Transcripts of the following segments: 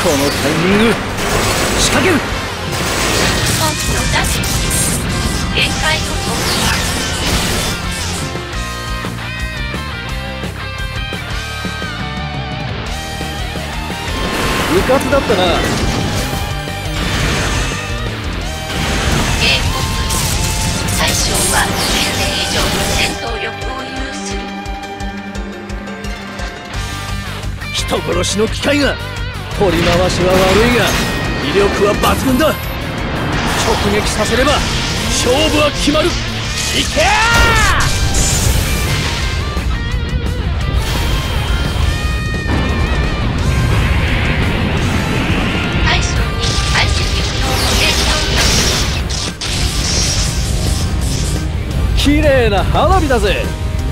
このタイミング仕掛ける。 本気のダメージ限界を突破。 部活だったな。 警告。対象は10名以上の戦闘力を有する。 人殺しの機械が取り回しは悪いが威力は抜群だ。直撃させれば勝負は決まる。いけー！綺麗な花火だぜ。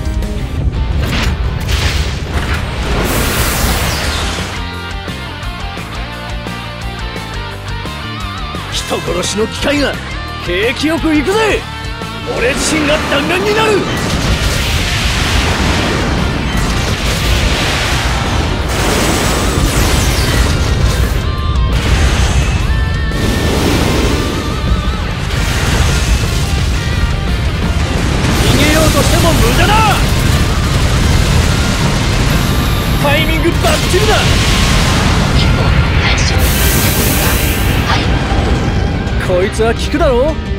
人殺しの機械が景気よく行くぜ。俺自身が弾丸になる。としても無駄だ。タイミングバッチリだ。こいつは効くだろう。